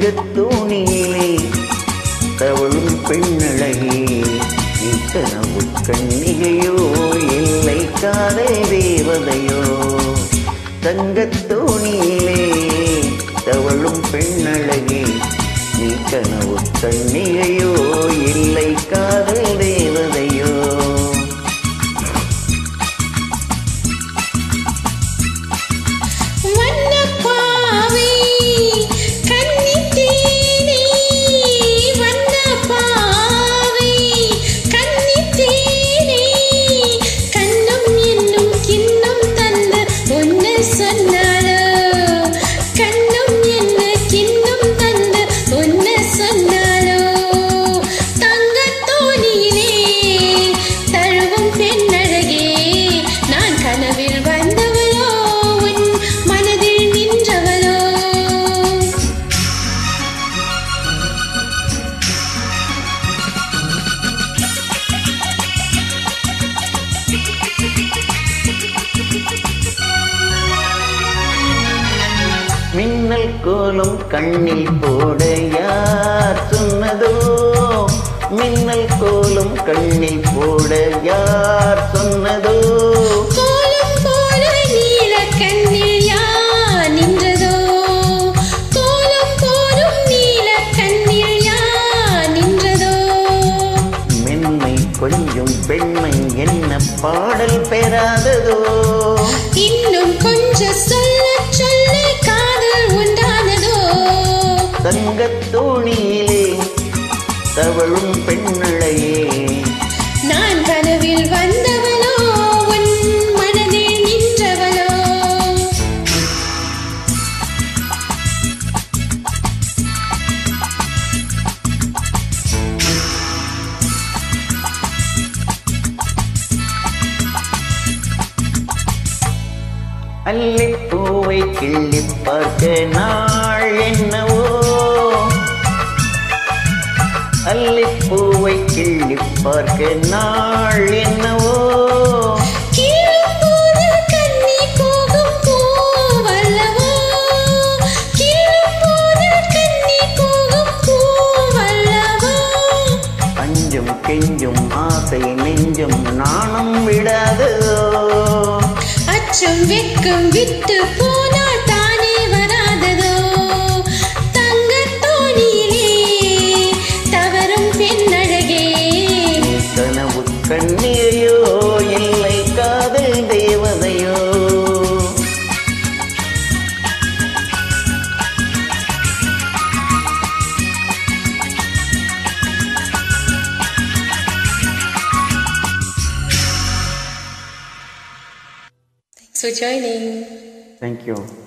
தங்கத் தோணியிலே தவழும் பெண்ணழகே நீ கனவு கண்ணிகையோ இல்லை காதல் தேவதையோ தங்கத் தோணியிலே தவழும் பெண்ணழகே நீ கனவு கண்ணிகையோ இல்லை காதல் தேவதையோ மின்னல் கோலம் கண்ணில் போட யார் சொன்னதோ மின்னல் கோலம் கண்ணில் போட யார் சொன்னதோ கோலம் போல நீல கண்ணில் யார் நின்றதோ கோலம் போலும் நீல கண்ணில் யார் நின்றதோ மென்மை கொஞ்சம் பெண்மை என்ன பாடல் பெறாததோ இன்னும் கொஞ்சம் சொல்ல சொல்ல காதல் உண்டானதோ தங்கத் தோணியிலே தவழும் பெண்ணழகே நான் கனவில் வந்தவளோ உன் மனதில் நின்றவளோ அல்லிப்பூவை கிள்ளி பார்க்க நாள் என்னவோ அல்லிப்பூவை கிள்ளி பார்க்க நாள் என்னவோ கீழும்போது கண்ணி போகும் பூவல்லவோ கீழும்போது கண்ணி போகும் பூவல்லவோ அஞ்சும் கெஞ்சும் ஆசை நெஞ்சும் நாணம் விடாததோ அச்சம் வெக்கம் விட்டு போனால் தானே வராததோ தங்கத் தோணியிலே தவறும் பெண்ணழகே கனவு கண்ணியோ இல்லை காதல் தேவதையோ Thanks for joining. Thank you.